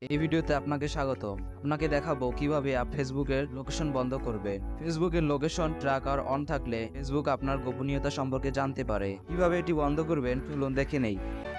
এই ভিডিওতে আপনাকে স্বাগত। আপনাকে দেখাবো কিভাবে ফেসবুকের লোকেশন বন্ধ করবে। ফেসবুকের লোকেশন ট্র্যাকার অন থাকলে ফেসবুক আপনার গোপনীয়তা সম্পর্কে জানতে পারে। কিভাবে এটি বন্ধ করবেন চলুন দেখে নেই।